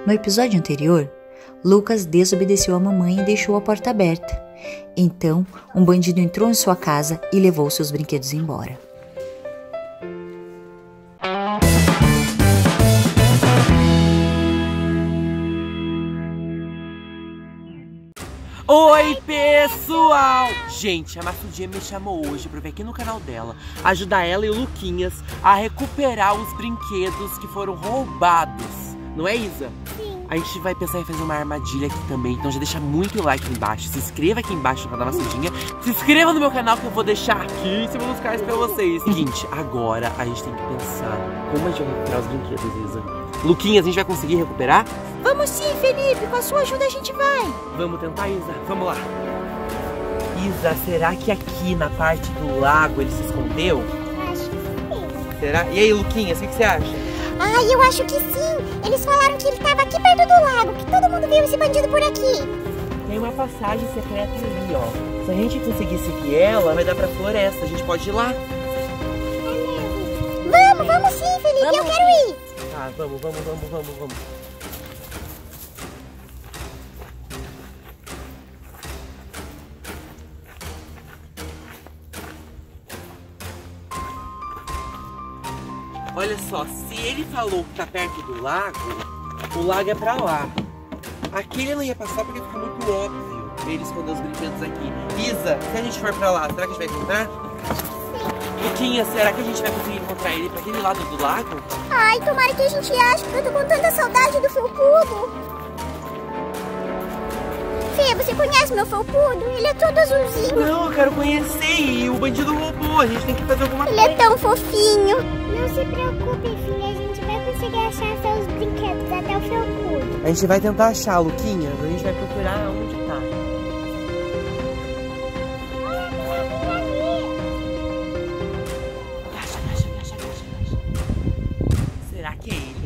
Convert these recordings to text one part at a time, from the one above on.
No episódio anterior, Lucas desobedeceu a mamãe e deixou a porta aberta. Então, um bandido entrou em sua casa e levou seus brinquedos embora. Oi, pessoal! Gente, a Maçudinha me chamou hoje pra vir aqui no canal dela ajudar ela e o Luquinhas a recuperar os brinquedos que foram roubados. Não é, Isa? Sim. A gente vai pensar em fazer uma armadilha aqui também, então já deixa muito like aqui embaixo. Se inscreva aqui embaixo no canal da Maçudinha. Se inscreva no meu canal que eu vou deixar aqui em cima dos cards pra vocês. Seguinte, agora a gente tem que pensar como a gente vai recuperar os brinquedos, Isa. Luquinhas, a gente vai conseguir recuperar? Vamos sim, Felipe. Com a sua ajuda a gente vai. Vamos tentar, Isa? Vamos lá. Isa, será que aqui na parte do lago ele se escondeu? Acho que sim. Será? E aí, Luquinhas, o que você acha? Ai, eu acho que sim. Eles falaram que ele estava aqui perto do lago, que todo mundo viu esse bandido por aqui. Tem uma passagem secreta ali, ó. Se a gente conseguir seguir ela, vai dar pra floresta. A gente pode ir lá. É mesmo? Vamos sim, Felipe. Eu quero ir. Tá, vamos. Olha só, se ele falou que tá perto do lago, o lago é pra lá. Aqui ele não ia passar porque fica muito óbvio ele esconder os brinquedos aqui. Isa, se a gente for pra lá, será que a gente vai encontrar? Sim. Luquinha, será que a gente vai conseguir encontrar ele pra aquele lado do lago? Ai, tomara que a gente ache, porque eu tô com tanta saudade do felpudo. Fê, você conhece meu felpudo? Ele é todo azulzinho. Não, eu quero conhecer e o bandido roubou. A gente tem que fazer alguma coisa. Ele é tão fofinho. Não se preocupe, filha. A gente vai conseguir achar seus brinquedos até o felpudo. A gente vai tentar achar, Luquinha. A gente vai procurar onde tá. Acha. Será que é ele?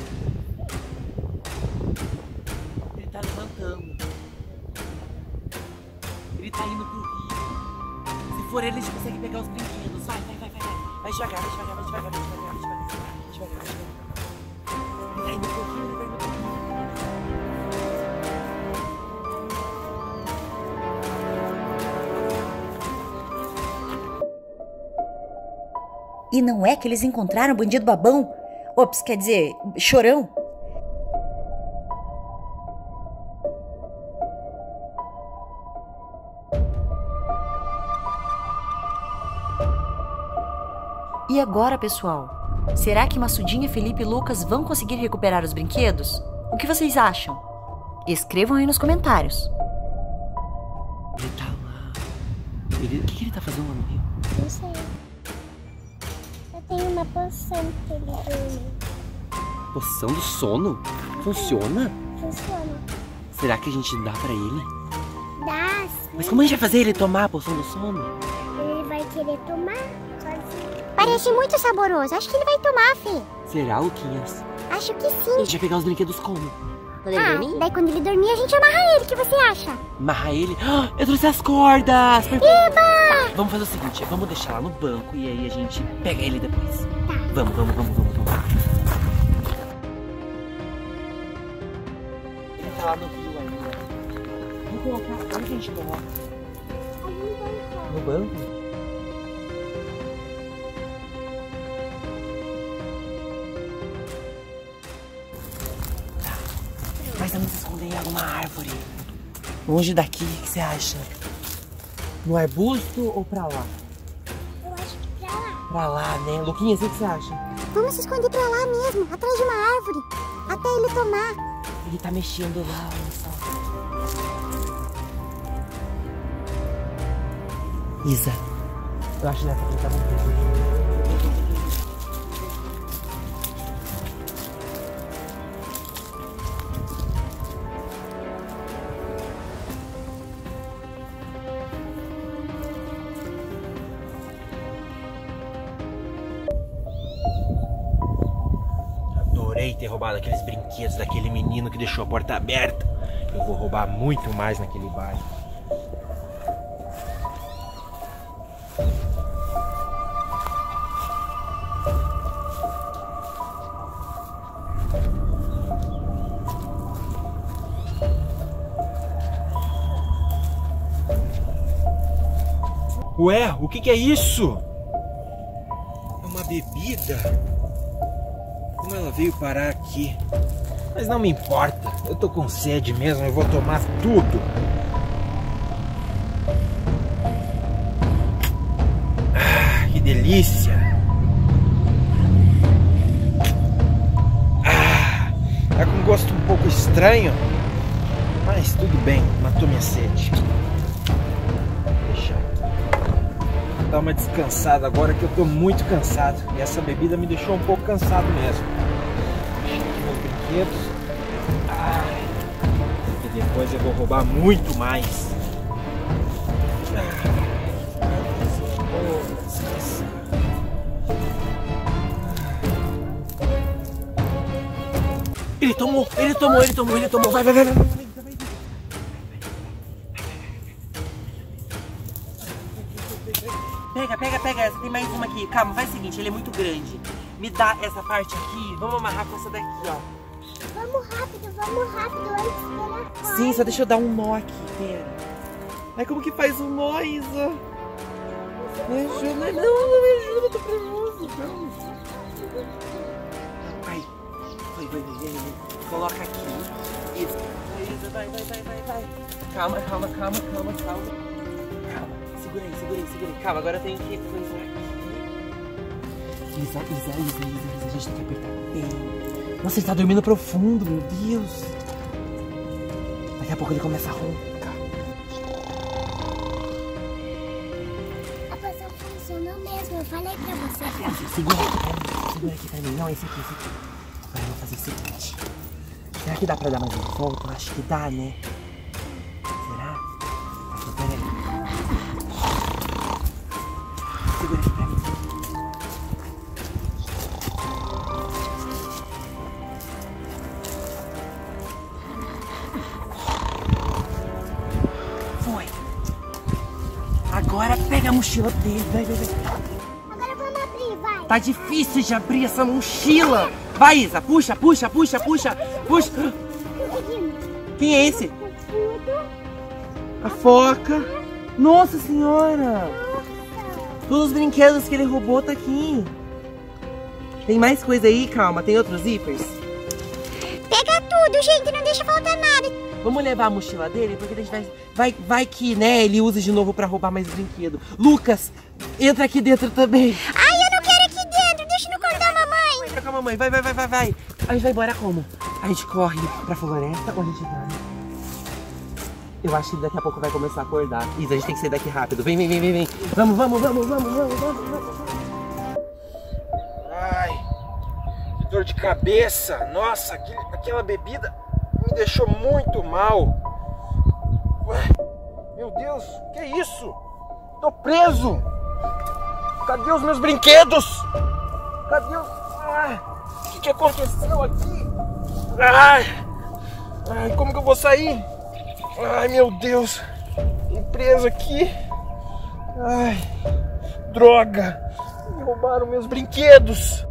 Ele tá levantando. Ele tá indo pro rio. Se for ele, a gente consegue pegar os brinquedos. Vai. Vai devagar. Ele tá indo pro rio, E não é que eles encontraram o bandido babão? Ops, quer dizer, chorão? E agora, pessoal? Será que Maçudinha, Felipe e Lucas vão conseguir recuperar os brinquedos? O que vocês acham? Escrevam aí nos comentários. Ele tá lá. O que ele tá fazendo lá no rio? Não sei. Eu tenho uma poção pra ele dormir. Poção do sono? Funciona? Funciona. Será que a gente dá pra ele? Dá sim. Mas como a gente vai fazer ele tomar a poção do sono? Ele vai querer tomar sozinho. Parece muito saboroso. Acho que ele vai tomar, Fê. Será, Luquinhas? Acho que A sim. gente vai pegar os brinquedos como? Daí quando ele dormir, a gente amarra ele. O que você acha? Amarrar ele? Ah, eu trouxe as cordas! Eba! Vamos fazer o seguinte, vamos deixar lá no banco e aí a gente pega ele depois. Tá. Vamos. Ele tá lá no rio ainda. Vamos colocar. Onde a gente coloca? No banco? Tá. Mas vamos esconder em alguma árvore. Longe daqui, o que você acha? No arbusto ou pra lá? Eu acho que pra lá. Pra lá, né? Luquinhas, o que você acha? Vamos se esconder pra lá mesmo, atrás de uma árvore. Até ele tomar. Ele tá mexendo lá, olha só. Isa, eu acho que ele tá muito. Adorei ter roubado aqueles brinquedos daquele menino que deixou a porta aberta. Eu vou roubar muito mais naquele bairro. Ué, o que é isso? É uma bebida? Como ela veio parar aqui? Mas não me importa, eu tô com sede mesmo, eu vou tomar tudo. Ah, que delícia! Ah, tá com um gosto um pouco estranho, mas tudo bem, matou minha sede. Deixa eu dar uma descansada agora que eu tô muito cansado. E essa bebida me deixou um pouco cansado mesmo. Deixa aqui meus brinquedos. Ai, e depois eu vou roubar muito mais. Ele tomou. Vai. Pega essa, tem mais uma aqui. Calma, faz o seguinte, ele é muito grande. Me dá essa parte aqui, vamos amarrar com essa daqui, ó. Vamos rápido, antes dele acordar. Sim, só deixa eu dar um nó aqui, pera. Ai, como que faz um nó, Isa? Me ajuda, não me ajuda, eu tô nervoso. Vai. Coloca aqui. Isso. Isa, vai. Calma. Segura aí. Calma, agora eu tenho que coisar aqui. Isa, a gente tem que apertar bem. Nossa, ele tá dormindo profundo, meu Deus. Daqui a pouco ele começa a roncar. A poção funcionou mesmo, eu falei pra você. Segura aqui pra mim. Não, esse aqui. Agora eu vou fazer o seguinte. Será que dá pra dar mais uma volta? Eu acho que dá, né? Será? Aqui, peraí. Segura aqui pra mim. Foi. Agora pega a mochila dele. Vai. Agora vamos abrir, vai. Tá difícil de abrir essa mochila. Vai, Isa. Puxa. Conseguimos. Quem é esse? A foca. Nossa senhora. Todos os brinquedos que ele roubou tá aqui. Tem mais coisa aí? Calma, tem outros zippers? Pega tudo, gente, não deixa faltar nada. Vamos levar a mochila dele, porque a gente vai que, né, ele usa de novo pra roubar mais brinquedo. Lucas, entra aqui dentro também. Ai, eu não quero aqui dentro, deixa no quarto da mamãe. Entra com a mamãe, vai. A gente vai embora como? A gente corre pra floresta ou a gente vai? Eu acho que daqui a pouco vai começar a acordar. Isa, a gente tem que sair daqui rápido. Vem. Vamos. Ai, que dor de cabeça. Nossa, aquela bebida me deixou muito mal. Ué, meu Deus, que é isso? Tô preso. Cadê os meus brinquedos? Cadê os... O que aconteceu aqui? Ai, como que eu vou sair? Ai, meu Deus. Tô preso aqui. Ai, droga. Me roubaram meus brinquedos.